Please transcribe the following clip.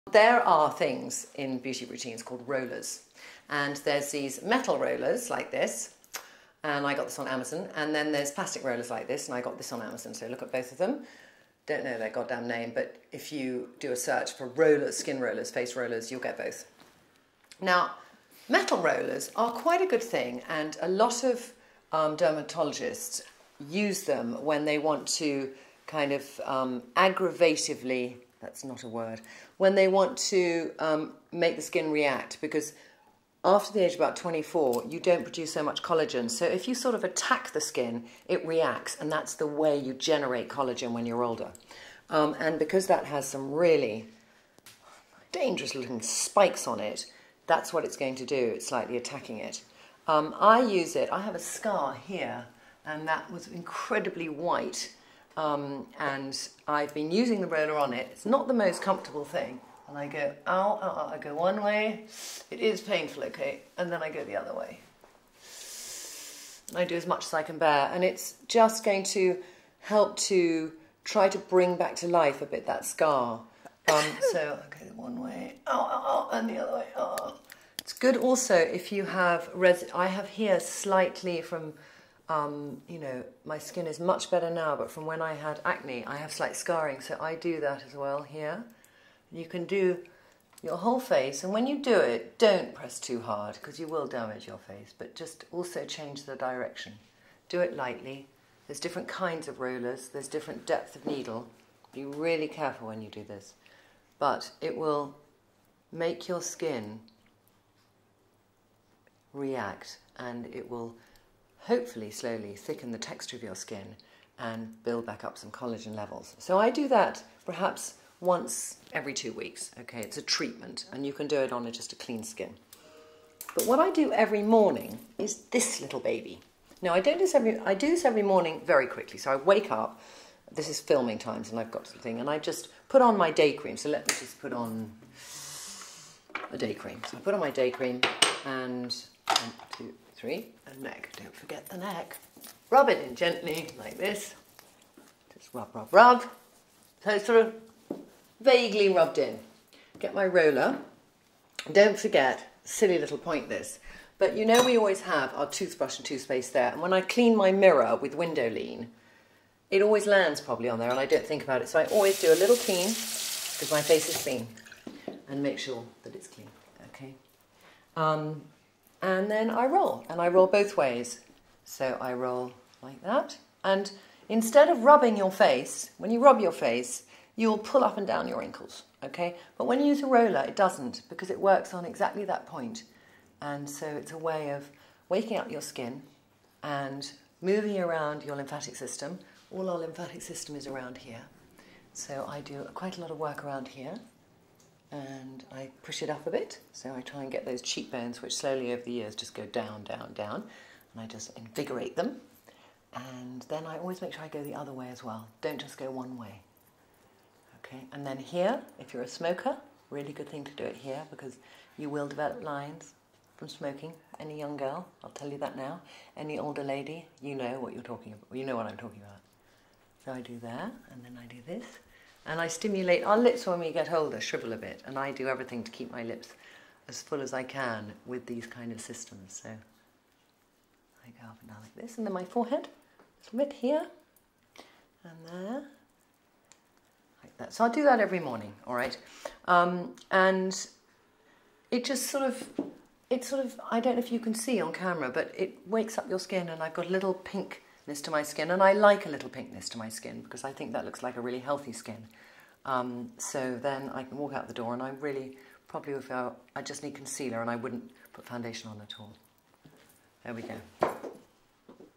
There are things in beauty routines called rollers, and there's these metal rollers like this, and I got this on Amazon, and then there's plastic rollers like this, and I got this on Amazon, so look at both of them. Don't know their goddamn name, but if you do a search for rollers, skin rollers, face rollers, you'll get both. Now, metal rollers are quite a good thing, and a lot of dermatologists use them when they want to kind of aggravatively, that's not a word, when they want to make the skin react, because after the age of about 24, you don't produce so much collagen. So if you sort of attack the skin, it reacts, and that's the way you generate collagen when you're older. And because that has some really dangerous looking spikes on it, that's what it's going to do. It's slightly attacking it. I use it. I have a scar here, and that was incredibly white. And I've been using the roller on it. It's not the most comfortable thing. And I go, ow, ow, ow. I go one way. It is painful, okay? And then I go the other way. And I do as much as I can bear. And it's just going to help to try to bring back to life a bit that scar. So I go one way, ow, ow, ow, and the other way, oh. It's good also if you have, I have here slightly from, you know, my skin is much better now, but from when I had acne, I have slight scarring, so I do that as well here. You can do your whole face, and when you do it, don't press too hard, because you will damage your face, but just also change the direction. Do it lightly. There's different kinds of rollers, there's different depth of needle. Be really careful when you do this. But it will make your skin react, and it will hopefully slowly thicken the texture of your skin and build back up some collagen levels. So I do that perhaps once every 2 weeks. Okay, it's a treatment, and you can do it on just a clean skin. But what I do every morning is this little baby. Now I do this every morning very quickly. So I wake up. This is filming times, and I've got the thing, and I just put on my day cream. So let me just put on a day cream. So I put on my day cream, and 1, 2, 3, and neck. Don't forget the neck. Rub it in gently, like this. Just rub, rub, rub. So it's sort of vaguely rubbed in. Get my roller. Don't forget, silly little point this, but you know we always have our toothbrush and toothpaste there, and when I clean my mirror with window lean, it always lands probably on there, and I don't think about it, so I always do a little clean, because my face is clean, and make sure that it's clean, okay? And then I roll, and I roll both ways. So I roll like that, and instead of rubbing your face, when you rub your face, you'll pull up and down your wrinkles, okay? But when you use a roller, it doesn't, because it works on exactly that point. And so it's a way of waking up your skin and moving around your lymphatic system. All our lymphatic system is around here. So I do quite a lot of work around here, and I push it up a bit. So I try and get those cheekbones, which slowly over the years just go down, down, down, and I just invigorate them. And then I always make sure I go the other way as well. Don't just go one way. Okay, and then here, if you're a smoker, really good thing to do it here, because you will develop lines from smoking. Any young girl, I'll tell you that now. Any older lady, you know what you're talking about. You know what I'm talking about. So I do there, and then I do this. And I stimulate our lips when we get older, shrivel a bit, and I do everything to keep my lips as full as I can with these kind of systems. So I go up and down like this, and then my forehead, a little bit here, and there. Like that. So I'll do that every morning, all right? And it just sort of, I don't know if you can see on camera, but it wakes up your skin, and I've got a little pinkness to my skin, and I like a little pinkness to my skin, because I think that looks like a really healthy skin. So then I can walk out the door, and I really probably would feel I just need concealer, and I wouldn't put foundation on at all. There we go.